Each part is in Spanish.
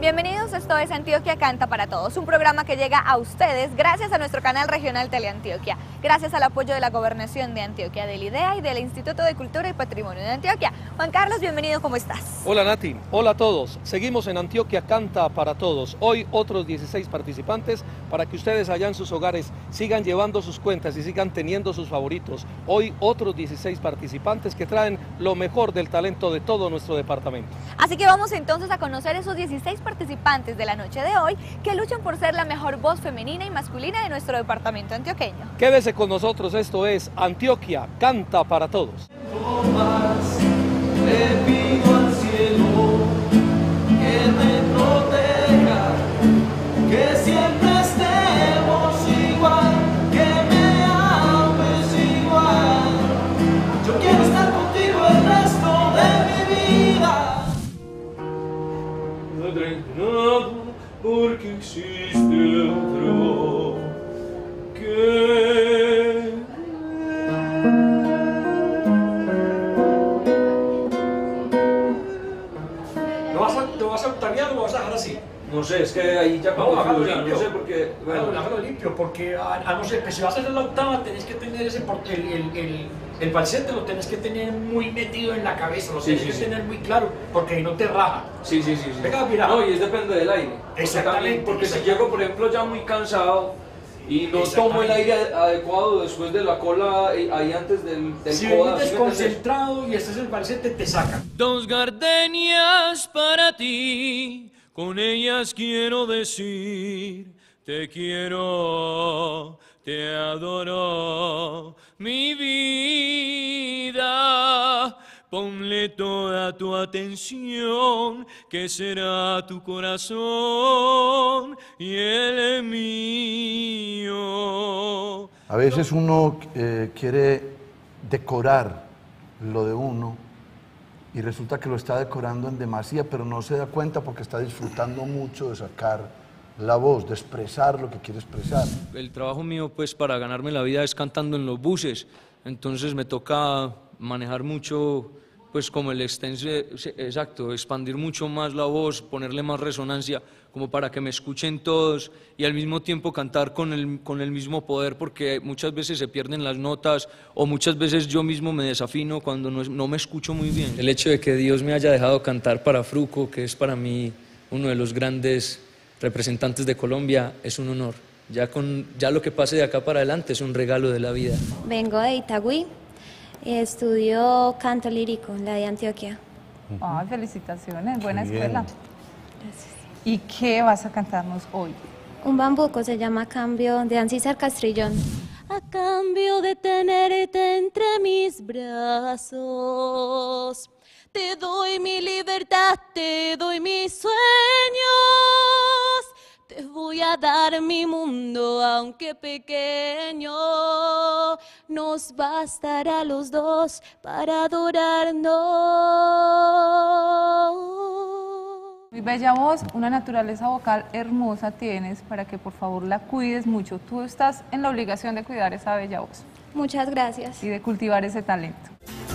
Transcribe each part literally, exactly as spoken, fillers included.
Bienvenidos, esto es Antioquia Canta para Todos, un programa que llega a ustedes gracias a nuestro canal regional Teleantioquia, gracias al apoyo de la Gobernación de Antioquia, del IDEA y del Instituto de Cultura y Patrimonio de Antioquia. Juan Carlos, bienvenido, ¿cómo estás? Hola Nati, hola a todos. Seguimos en Antioquia Canta para Todos. Hoy otros dieciséis participantes para que ustedes allá en sus hogares sigan llevando sus cuentas y sigan teniendo sus favoritos. Hoy otros dieciséis participantes que traen lo mejor del talento de todo nuestro departamento. Así que vamos entonces a conocer esos dieciséis participantes de la noche de hoy que luchan por ser la mejor voz femenina y masculina de nuestro departamento antioqueño. Quédese con nosotros, esto es Antioquia Canta para Todos. Le pido al cielo que me proteja, que siempre estemos igual, que me ames igual. Yo quiero estar contigo el resto de mi vida. No hay nada porque existe otro que... ¿Lo vas a octaviar o lo vas a dejar así? No sé, es que ahí ya No, hágalo ya, limpio. no sé porque bueno. Hágalo, hágalo limpio, porque a, a no ser que si vas a hacer la octava tenés que tener ese por- el, el, el, el falsete lo tenés que tener muy metido en la cabeza, lo Sí, tenés sí, que sí. tener muy claro, porque ahí no te raja. Sí, sí, sí, sí. Venga, mira. No, y es depende del aire. Porque Exactamente, también- Porque si exactamente. llego, por ejemplo, ya muy cansado y no Exactamente. tomo el aire adecuado después de la cola, eh, ahí antes del, del Si coda, vienes ¿sí me entiendes? desconcentrado y estás en el falsete, te sacan. Dos gardenias para ti, con ellas quiero decir, te quiero, te adoro, mi vida. Ponle toda tu atención, que será tu corazón y el mío. A veces uno eh, quiere decorar lo de uno y resulta que lo está decorando en demasía, pero no se da cuenta porque está disfrutando mucho de sacar la voz, de expresar lo que quiere expresar. El trabajo mío pues para ganarme la vida es cantando en los buses, entonces me toca manejar mucho pues como el extenso, exacto, expandir mucho más la voz, ponerle más resonancia como para que me escuchen todos y al mismo tiempo cantar con el, con el mismo poder, porque muchas veces se pierden las notas o muchas veces yo mismo me desafino cuando no, no me escucho muy bien. El hecho de que Dios me haya dejado cantar para Fruco, que es para mí uno de los grandes representantes de Colombia, es un honor. Ya, con, ya lo que pase de acá para adelante es un regalo de la vida. Vengo de Itagüí, estudio canto lírico en la de Antioquia. Ay, felicitaciones, buena Bien. escuela. Gracias. ¿Y qué vas a cantarnos hoy? Un bambuco se llama Cambio de Ancísar Castrillón. A cambio de tenerte entre mis brazos, te doy mi libertad, te doy mis sueños. Te voy a dar mi mundo, aunque pequeño. Nos bastará a los dos para adorarnos. Muy bella voz, una naturaleza vocal hermosa tienes para que por favor la cuides mucho. Tú estás en la obligación de cuidar esa bella voz Muchas gracias. y de cultivar ese talento.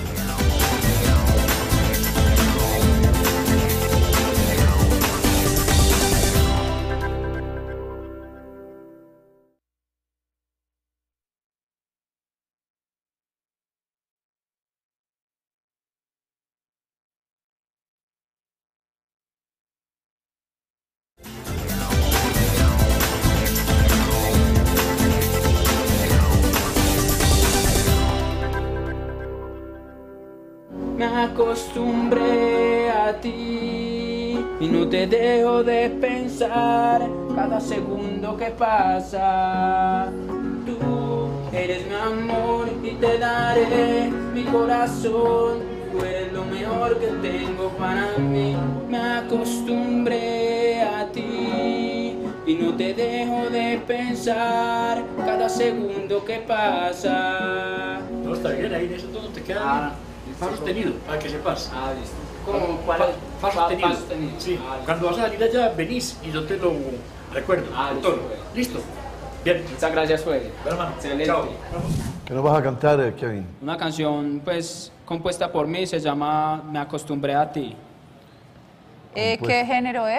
Me acostumbré a ti y no te dejo de pensar cada segundo que pasa. Tú eres mi amor y te daré mi corazón. Tú eres lo mejor que tengo para mí. Me acostumbré a ti y no te dejo de pensar cada segundo que pasa. No, está bien, ahí en eso todo te queda bien. Fa sostenido, para que sepas. Ah, listo. ¿Cómo? ¿Cuál Fa, es? fa Fa- sostenido. fa sostenido. Sí, Ah, listo. cuando vas a salir allá, venís y yo te lo recuerdo. Ah, listo, todo. pues. ¿Listo? Bien. Muchas gracias, Fue. Bueno, hermano. Excelente. Chao. ¿Qué nos vas a cantar, eh, Kevin? Una canción pues compuesta por mí, se llama Me acostumbré a ti. Eh, Pues- ¿Qué género es?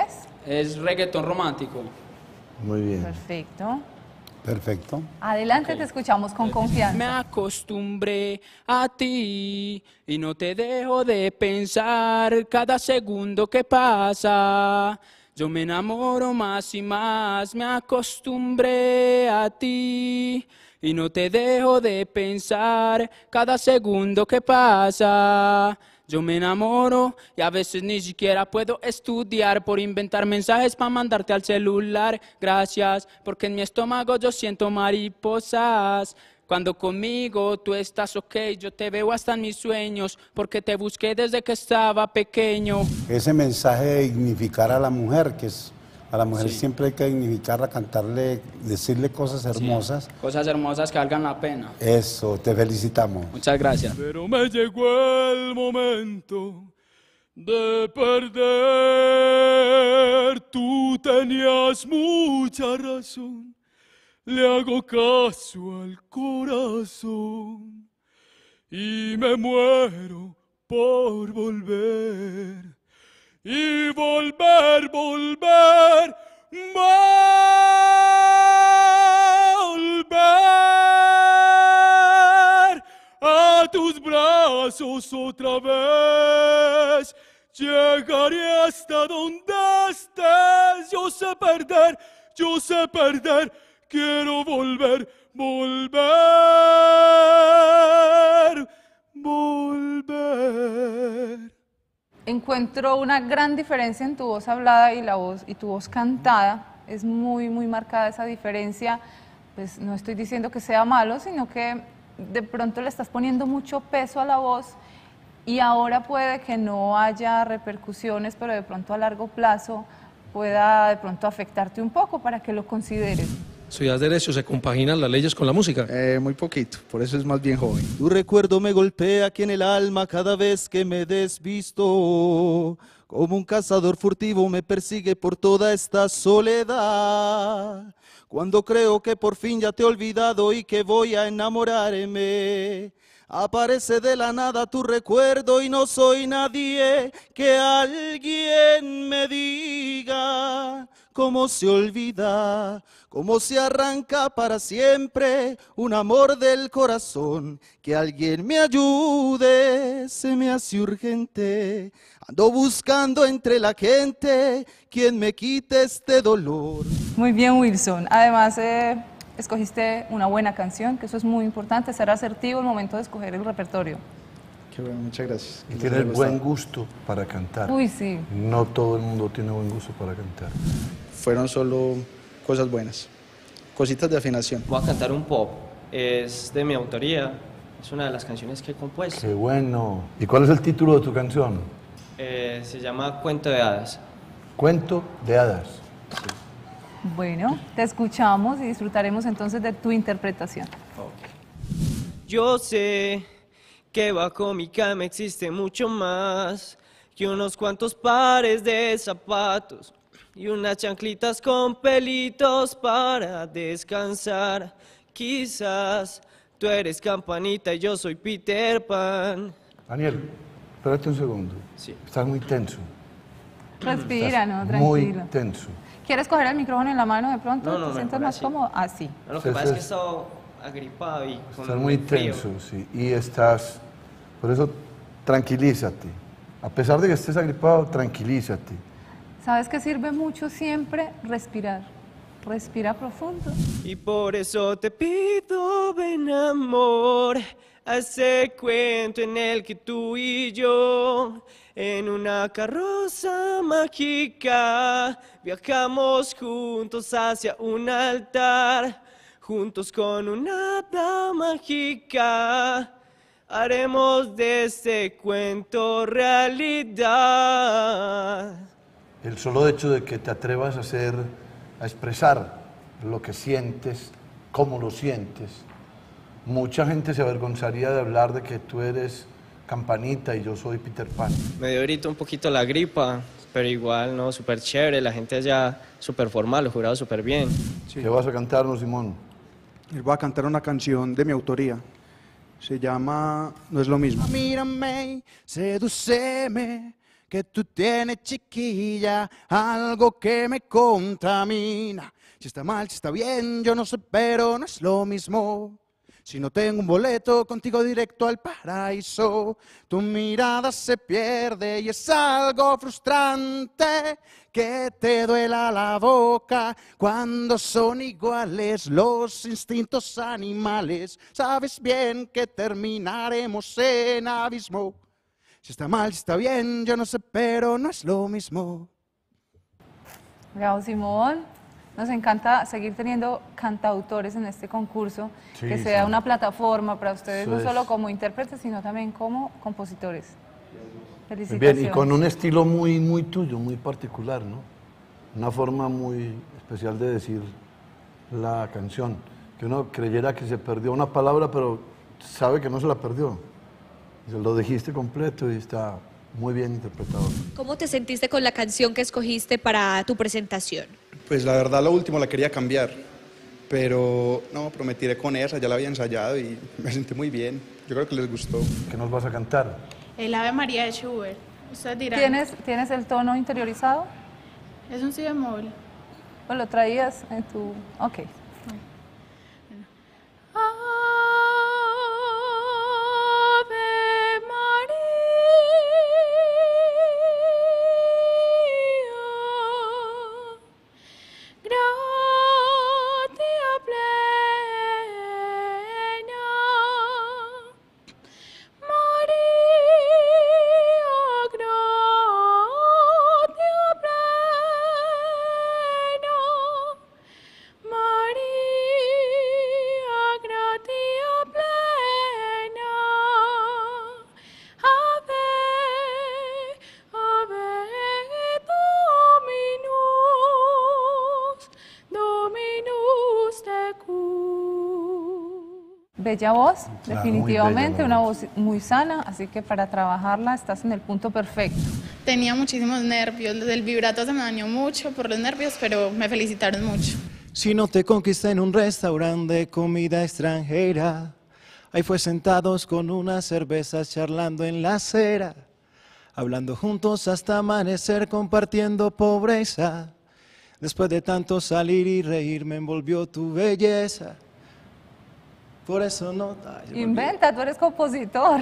Es reggaetón romántico. Muy bien. Perfecto. Perfecto. Adelante, te escuchamos con Me confianza. acostumbré a ti y no te dejo de pensar cada segundo que pasa. Yo me enamoro más y más, me acostumbré a ti y no te dejo de pensar cada segundo que pasa. Yo me enamoro y a veces ni siquiera puedo estudiar por inventar mensajes para mandarte al celular. Gracias, porque en mi estómago yo siento mariposas. Cuando conmigo tú estás ok, yo te veo hasta en mis sueños, porque te busqué desde que estaba pequeño. Ese mensaje de dignificar a la mujer, que es, a la mujer Sí. siempre hay que dignificarla, cantarle, decirle cosas hermosas. Sí, cosas hermosas que valgan la pena. Eso, te felicitamos. Muchas gracias. Pero me llegó el momento de perder. Tú tenías mucha razón. Le hago caso al corazón y me muero por volver. Y volver, volver, volver a tus brazos otra vez. Llegaré hasta donde estés. Yo sé perder, yo sé perder. Quiero volver, volver, volver. Encuentro una gran diferencia en tu voz hablada y la voz y tu voz cantada. Es muy, muy marcada esa diferencia. Pues no estoy diciendo que sea malo, sino que de pronto le estás poniendo mucho peso a la voz y ahora puede que no haya repercusiones, pero de pronto a largo plazo pueda de pronto afectarte un poco para que lo consideres. ¿Estudias Derecho? ¿Se compaginan las leyes con la música? Eh, muy poquito, por eso es más bien joven. Tu recuerdo me golpea aquí en el alma cada vez que me desvisto. Como un cazador furtivo me persigue por toda esta soledad. Cuando creo que por fin ya te he olvidado y que voy a enamorarme, aparece de la nada tu recuerdo y no soy nadie. Que alguien me diga cómo se olvida, cómo se arranca para siempre un amor del corazón. Que alguien me ayude, se me hace urgente. Ando buscando entre la gente quien me quite este dolor. Muy bien, Wilson. Además, eh, escogiste una buena canción, que eso es muy importante, ser asertivo al momento de escoger el repertorio. Qué bueno, muchas gracias. Y tener buen gusto para cantar. Uy, sí. No todo el mundo tiene buen gusto para cantar. Fueron solo cosas buenas, cositas de afinación. Voy a cantar un pop, es de mi autoría, es una de las canciones que he compuesto. Qué bueno. ¿Y cuál es el título de tu canción? Eh, se llama Cuento de Hadas. Cuento de hadas. Bueno, te escuchamos y disfrutaremos entonces de tu interpretación. Yo sé que bajo mi cama existe mucho más que unos cuantos pares de zapatos y unas chanclitas con pelitos para descansar. Quizás tú eres Campanita y yo soy Peter Pan. Daniel, espérate un segundo. Sí. Estás muy tenso. Respira, ¿no? Estás Tranquilo. muy tenso. ¿Quieres coger el micrófono en la mano de pronto? No, no, ¿Te sientes mejor más así. cómodo? Así. No, lo que pasa es que he estado agripado y con Estás muy frío. tenso, sí. Y estás... Por eso, tranquilízate. A pesar de que estés agripado, tranquilízate. ¿Sabes que sirve mucho siempre? Respirar. Respira profundo. Y por eso te pido, ven amor, a ese cuento en el que tú y yo, en una carroza mágica, viajamos juntos hacia un altar, juntos con una hada mágica, haremos de este cuento realidad. El solo hecho de que te atrevas a hacer, a expresar lo que sientes, cómo lo sientes. Mucha gente se avergonzaría de hablar de que tú eres Campanita y yo soy Peter Pan. Me dio ahorita un poquito la gripa, pero igual, no, súper chévere, la gente allá súper formal, los jurados súper bien. ¿Qué vas a cantarnos, Simón? Les voy a cantar una canción de mi autoría. Se llama No es lo mismo. Mírame, sedúceme, que tú tienes, chiquilla, algo que me contamina. Si está mal, si está bien, yo no sé, pero no es lo mismo. Si no tengo un boleto contigo directo al paraíso, tu mirada se pierde y es algo frustrante que te duela la boca cuando son iguales los instintos animales. Sabes bien que terminaremos en abismo. Si está mal, si está bien, yo no sé, pero no es lo mismo. Bravo, Simón. Nos encanta seguir teniendo cantautores en este concurso, sí, que sea sí. una plataforma para ustedes, Eso no solo es. como intérpretes, sino también como compositores. Felicitaciones. Bien, y con un estilo muy, muy tuyo, muy particular, ¿no? Una forma muy especial de decir la canción. Que uno creyera que se perdió una palabra, pero sabe que no se la perdió. Se lo dijiste completo y está muy bien interpretado. ¿Cómo te sentiste con la canción que escogiste para tu presentación? Pues la verdad, lo último la quería cambiar, pero no, prometiré con esa, ya la había ensayado y me sentí muy bien. Yo creo que les gustó. ¿Qué nos vas a cantar? El Ave María de Schubert. Ustedes dirán. ¿Tienes, ¿Tienes el tono interiorizado? Es un si bemol. ¿O lo traías en tu...? Ok. Bella voz, claro, definitivamente, bella, una voz muy sana, así que para trabajarla estás en el punto perfecto. Tenía muchísimos nervios, el vibrato se me dañó mucho por los nervios, pero me felicitaron mucho. Si no te conquisté en un restaurante de comida extranjera, ahí fue sentados con unas cervezas charlando en la acera, hablando juntos hasta amanecer, compartiendo pobreza. Después de tanto salir y reír me envolvió tu belleza. Por eso no... Ay, Inventa, tú eres compositor.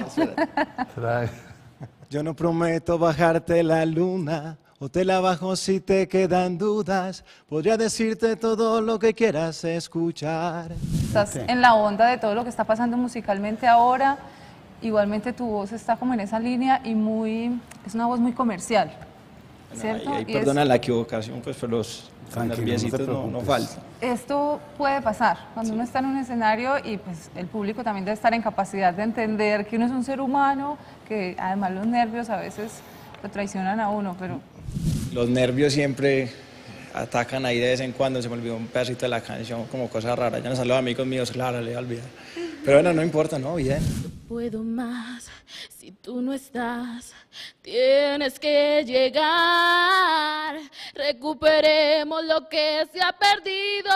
Yo no prometo bajarte la luna, o te la bajo si te quedan dudas. Podría decirte todo lo que quieras escuchar. Estás okay. en la onda de todo lo que está pasando musicalmente ahora. Igualmente tu voz está como en esa línea y muy... es una voz muy comercial, ¿cierto? Ay, ay, y perdona es... la equivocación, pues, pero los... nerviositos no, no falta. Esto puede pasar cuando sí. uno está en un escenario y pues el público también debe estar en capacidad de entender que uno es un ser humano, que además los nervios a veces lo traicionan a uno, pero... Los nervios siempre atacan ahí de vez en cuando, se me olvidó un pedacito de la canción, como cosa rara, ya no saludo a amigos míos, claro, le voy a olvidar. Pero bueno, no importa, ¿no? Bien. Puedo más si tú no estás, tienes que llegar, recuperemos lo que se ha perdido,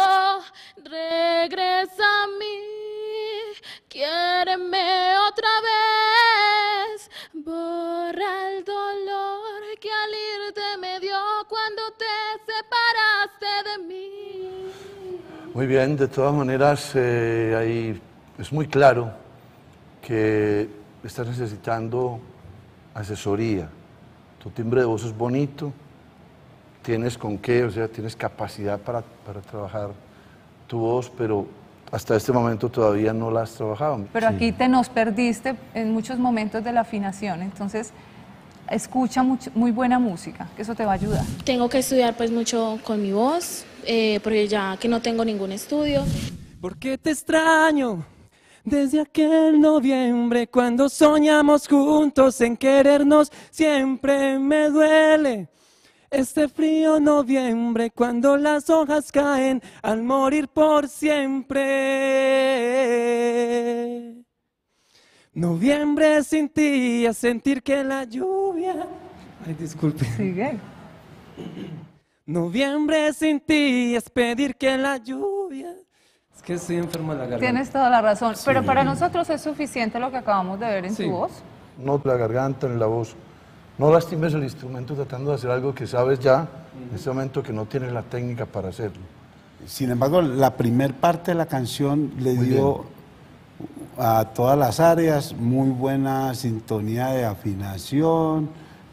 regresa a mí, quiéreme otra vez, borra el dolor que al irte me dio cuando te separaste de mí. Muy bien, de todas maneras, eh, ahí es muy claro que estás necesitando asesoría. Tu timbre de voz es bonito, tienes con qué, o sea, tienes capacidad para, para trabajar tu voz, pero hasta este momento todavía no la has trabajado. Pero sí. aquí te nos perdiste en muchos momentos de la afinación, entonces escucha mucho, muy buena música, que eso te va a ayudar. Tengo que estudiar pues mucho con mi voz, eh, porque ya que no tengo ningún estudio. Porque te extraño desde aquel noviembre cuando soñamos juntos en querernos, siempre me duele este frío noviembre cuando las hojas caen al morir por siempre. Noviembre sin ti, a sentir que la lluvia... Ay, disculpe. Sigue. Noviembre sin ti es pedir que la lluvia... Es que estoy enfermo de la garganta. Tienes toda la razón, pero Sí. para nosotros es suficiente lo que acabamos de ver en Sí. tu voz. No la garganta ni la voz No lastimes el instrumento tratando de hacer algo que sabes ya, en este momento que no tienes la técnica para hacerlo. Sin embargo, la primer parte de la canción le Muy dio a todas las áreas muy buena sintonía de afinación,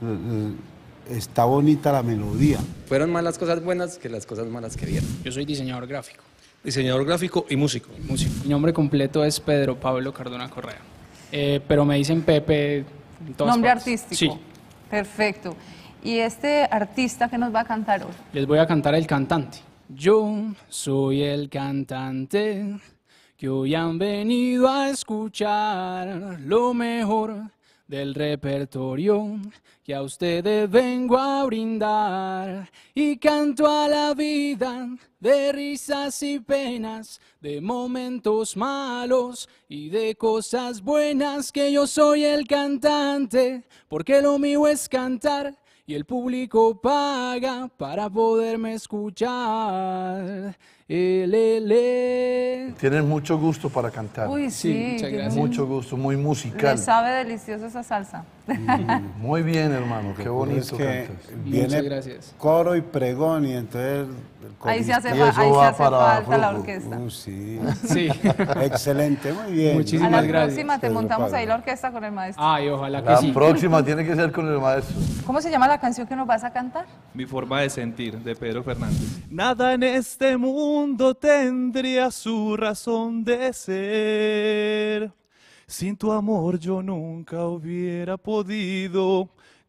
está bonita la melodía. Fueron más las cosas buenas que las cosas malas que vieron. Yo soy diseñador gráfico. Diseñador gráfico y músico. Músico. Mi nombre completo es Pedro Pablo Cardona Correa, eh, pero me dicen Pepe en todas Nombre partes. artístico. Sí. Perfecto. ¿Y este artista que nos va a cantar hoy? Les voy a cantar El Cantante. Yo soy el cantante que hoy han venido a escuchar lo mejor del repertorio que a ustedes vengo a brindar, y canto a la vida de risas y penas, de momentos malos y de cosas buenas, que yo soy el cantante porque lo mío es cantar y el público paga para poderme escuchar. El, el, el. Tienes mucho gusto para cantar. Uy, sí, Sí, muchas gracias. Mucho gusto, muy musical. Le sabe delicioso esa salsa. Muy bien, hermano, qué bonito Es que cantas. viene Muchas gracias. coro y pregón y entonces el Ahí se hace, Y fa- eso ahí se va hace para falta la flujo. orquesta. Uh, sí. Sí. Excelente, muy bien. A Muchísimas la gracias. próxima te Pedro montamos Pablo. ahí la orquesta con el maestro. Ay, ojalá que La sí. próxima tiene que ser con el maestro. ¿Cómo se llama la canción que nos vas a cantar? Mi forma de sentir, de Pedro Fernández. Nada en este mundo tendría su razón de ser. Sin tu amor yo nunca hubiera podido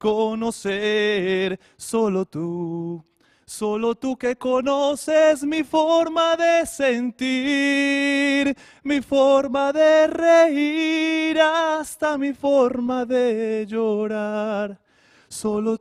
conocer. Solo tú, solo tú que conoces mi forma de sentir, mi forma de reír, hasta mi forma de llorar. Solo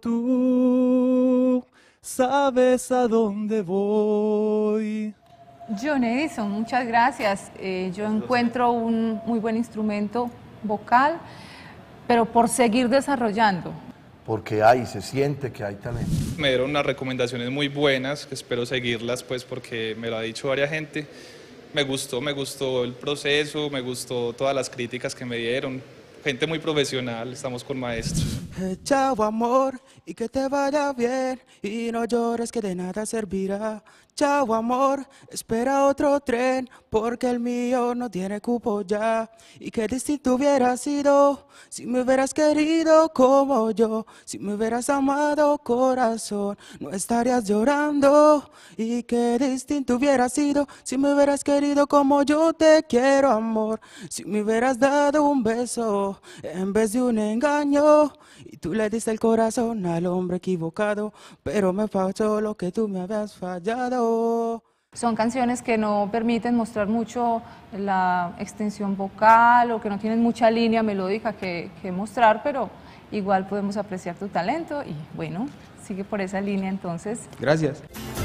tú sabes a dónde voy. John Edison, muchas gracias. Eh, yo encuentro un muy buen instrumento vocal, pero por seguir desarrollando. Porque hay, se siente que hay talento. Me dieron unas recomendaciones muy buenas, que espero seguirlas pues porque me lo ha dicho varias gente. Me gustó, me gustó el proceso, me gustó todas las críticas que me dieron. Gente muy profesional, estamos con maestros. Eh, Chao amor, y que te vaya bien, y no llores que de nada servirá. Chao amor, espera otro tren, porque el mío no tiene cupo ya. Y qué distinto hubiera sido si me hubieras querido como yo, si me hubieras amado corazón, no estarías llorando. Y qué distinto hubiera sido si me hubieras querido como yo te quiero amor, si me hubieras dado un beso en vez de un engaño, y tú le diste el corazón al hombre equivocado, pero me pasó lo que tú me habías fallado. Son canciones que no permiten mostrar mucho la extensión vocal o que no tienen mucha línea melódica que, que mostrar, pero igual podemos apreciar tu talento y bueno, sigue por esa línea entonces. Gracias.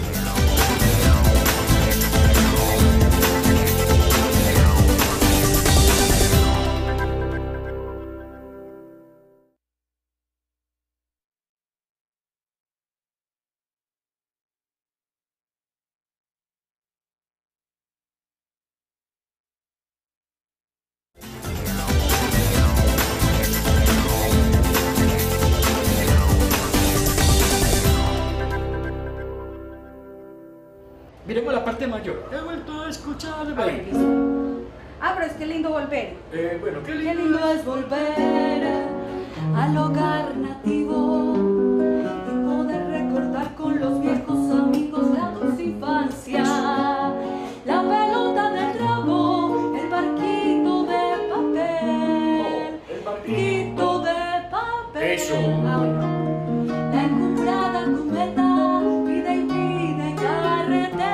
Miremos la parte mayor. He vuelto a escuchar. Ver, ah, pero es que lindo volver. Eh, bueno, qué lindo. Qué lindo es volver al hogar nativo y poder recordar con los viejos amigos la dulce infancia, la pelota de trapo, el barquito de papel, el barquito de papel. Eso. Ah, bueno. La encumbrada cubeta pide y pide carretel.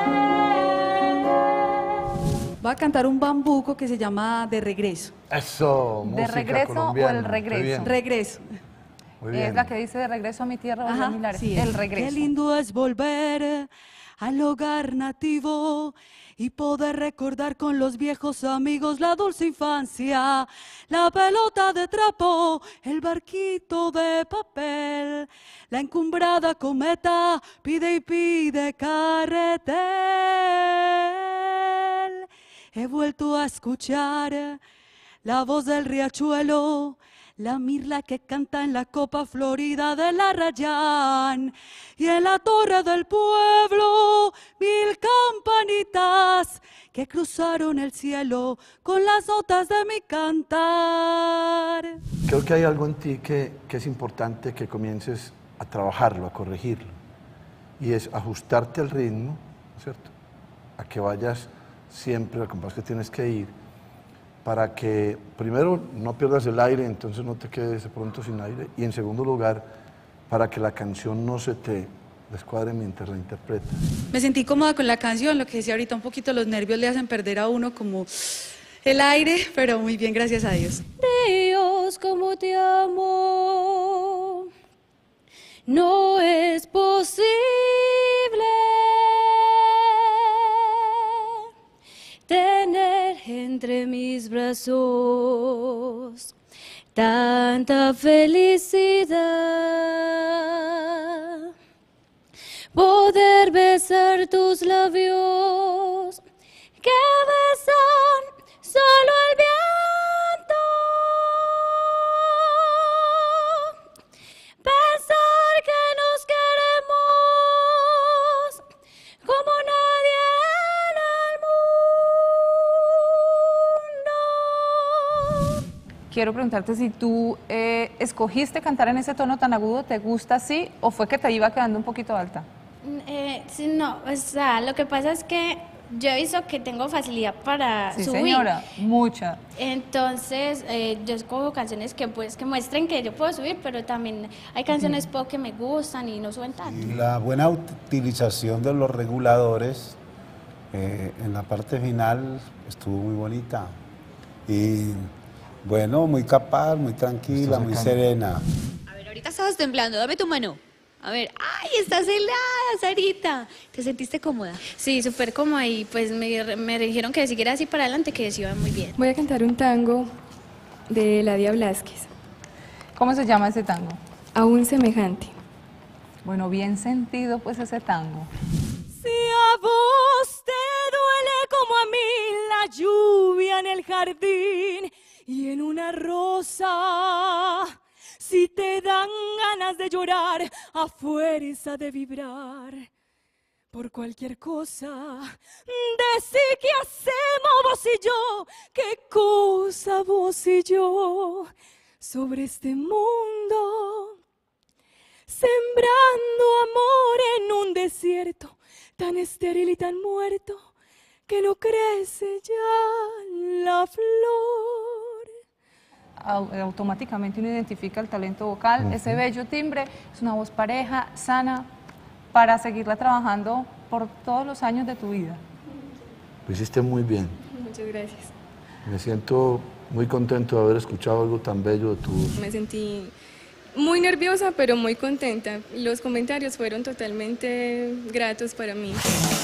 Va a cantar un bambuco que se llama De Regreso. Eso, ¿De música regreso o colombiana, el qué regreso? bien. Regreso. Muy Es bien. la que dice de regreso a mi tierra, Ajá, Bolívar Milares. sí, El regreso. Qué lindo es volver al hogar nativo y poder recordar con los viejos amigos la dulce infancia, la pelota de trapo, el barquito de papel, la encumbrada cometa pide y pide carretel. He vuelto a escuchar la voz del riachuelo, la mirla que canta en la copa florida de la Arrayán, y en la torre del pueblo mil campanitas que cruzaron el cielo con las notas de mi cantar. Creo que hay algo en ti que, que es importante que comiences a trabajarlo, a corregirlo, y es ajustarte al ritmo, ¿cierto? A que vayas siempre al compás que tienes que ir, para que primero no pierdas el aire, entonces no te quedes de pronto sin aire, y en segundo lugar, para que la canción no se te descuadre mientras la interpretas. Me sentí cómoda con la canción, lo que decía ahorita, un poquito los nervios le hacen perder a uno como el aire, pero muy bien, gracias a Dios. Dios, como te amo, no es posible tener entre mis brazos tanta felicidad, poder besar tus labios que besan solo el viento, pensar que nos queremos como nadie en el mundo. Quiero preguntarte si tú eh, escogiste cantar en ese tono tan agudo, ¿te gusta así o fue que te iba quedando un poquito alta? Eh, sí, no, o sea, lo que pasa es que yo he visto que tengo facilidad para Sí, subir. señora, mucha. Entonces, eh, yo escojo canciones que pues que muestren que yo puedo subir, pero también hay canciones pop que me gustan y no suben tanto. Y la buena utilización de los reguladores eh, en la parte final estuvo muy bonita. Y bueno, muy capaz, muy tranquila, muy serena. A ver, ahorita estabas temblando, dame tu mano. A ver, ¡ay, estás helada, Sarita! ¿Te sentiste cómoda? Sí, súper cómoda y pues me, me dijeron que siguiera así para adelante, que se iba muy bien. Voy a cantar un tango de Ladia Blasquez. ¿Cómo se llama ese tango? Aún semejante. Bueno, bien sentido pues ese tango. Si a vos te duele como a mí la lluvia en el jardín y en una rosa, si te dan ganas de llorar a fuerza de vibrar por cualquier cosa, decí qué hacemos vos y yo, qué cosa vos y yo sobre este mundo, sembrando amor en un desierto tan estéril y tan muerto que no crece ya la flor. Automáticamente uno identifica el talento vocal, Uh-huh. ese bello timbre, es una voz pareja, sana, para seguirla trabajando por todos los años de tu vida. Lo hiciste muy bien. Muchas gracias. Me siento muy contento de haber escuchado algo tan bello de tu voz. Me sentí muy nerviosa, pero muy contenta. Los comentarios fueron totalmente gratos para mí.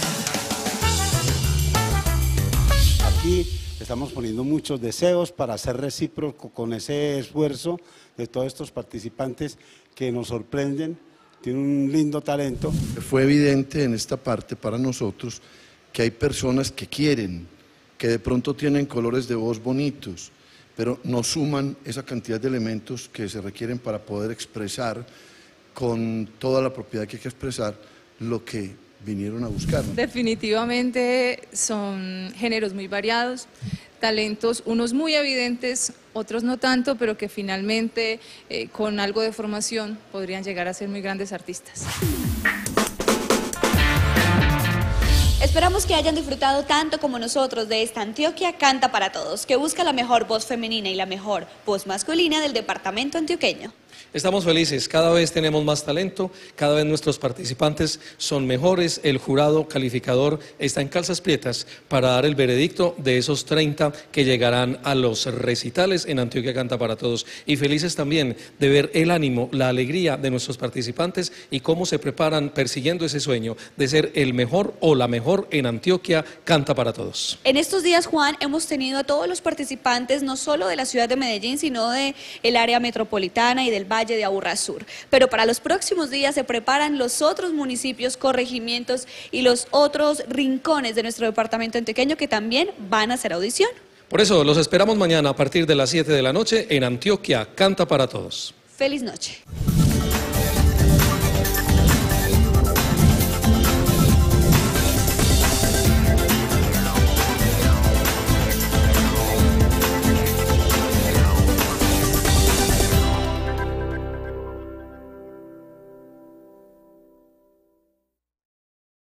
Aquí estamos poniendo muchos deseos para ser recíproco con ese esfuerzo de todos estos participantes que nos sorprenden, tienen un lindo talento. Fue evidente en esta parte para nosotros que hay personas que quieren, que de pronto tienen colores de voz bonitos, pero no suman esa cantidad de elementos que se requieren para poder expresar con toda la propiedad que hay que expresar lo que vinieron a buscar. Definitivamente son géneros muy variados, talentos, unos muy evidentes, otros no tanto, pero que finalmente eh, con algo de formación podrían llegar a ser muy grandes artistas. Esperamos que hayan disfrutado tanto como nosotros de esta Antioquia Canta para Todos, que busca la mejor voz femenina y la mejor voz masculina del departamento antioqueño. Estamos felices, cada vez tenemos más talento, cada vez nuestros participantes son mejores, el jurado calificador está en calzas prietas para dar el veredicto de esos treinta que llegarán a los recitales en Antioquia Canta para Todos. Y felices también de ver el ánimo, la alegría de nuestros participantes y cómo se preparan persiguiendo ese sueño de ser el mejor o la mejor en Antioquia Canta para Todos. En estos días, Juan, hemos tenido a todos los participantes, no solo de la ciudad de Medellín, sino de el área metropolitana y del Valle de Aburrá Sur. Pero para los próximos días se preparan los otros municipios, corregimientos y los otros rincones de nuestro departamento antioqueño que también van a hacer audición. Por eso los esperamos mañana a partir de las siete de la noche en Antioquia Canta para Todos. Feliz noche.